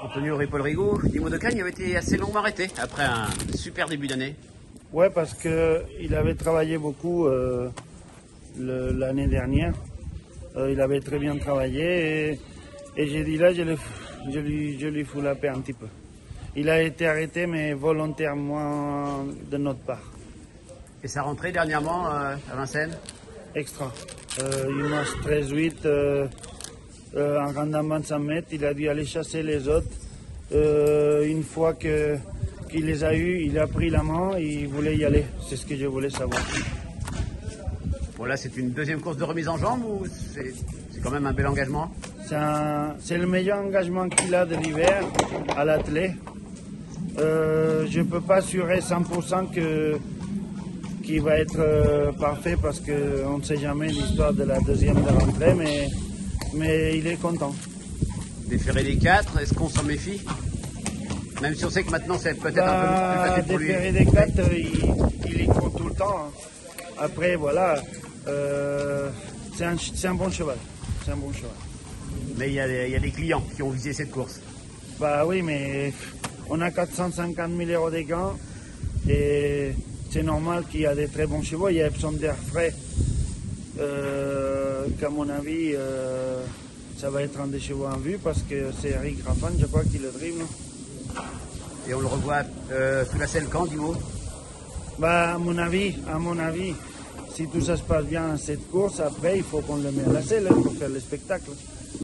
Antonio Ripoll-Rigaud, Dimo de Cagne avait été assez longuement arrêté après un super début d'année. Ouais, parce qu'il avait travaillé beaucoup l'année dernière. Il avait très bien travaillé et j'ai dit là, je lui fous la paix un petit peu. Il a été arrêté, mais volontairement de notre part. Et sa rentrée dernièrement à Vincennes? Extra. Il marche 13-8, en rendement de 100 mètres. Il a dû aller chasser les autres. Une fois qu'il les a eus, il a pris la main et il voulait y aller. C'est ce que je voulais savoir. Bon, là, c'est une deuxième course de remise en jambe ou c'est quand même un bel engagement? C'est le meilleur engagement qu'il a de l'hiver à l'athlète. Je ne peux pas assurer 100% qu'il va être parfait parce qu'on ne sait jamais l'histoire de la deuxième de rentrée, mais il est content. Déférer les 4, est-ce qu'on s'en méfie? Même si on sait que maintenant c'est peut-être un peu plus facile pour lui. Déférer des 4, il y court tout le temps. Hein. Après, voilà, c'est un bon cheval. C'est un bon cheval. Mais il y a des clients qui ont visé cette course. Bah oui, mais on a 450 000 € de gains et c'est normal qu'il y a des très bons chevaux. Il y a Epsom d'air frais, qu'à mon avis, ça va être un des chevaux en vue parce que c'est Eric Raffan, je crois, qui le drive. Non? Et on le revoit sous la selle quand, Dimo? Bah, à mon avis, si tout ça se passe bien dans cette course, après, il faut qu'on le mette à la selle pour faire le spectacle.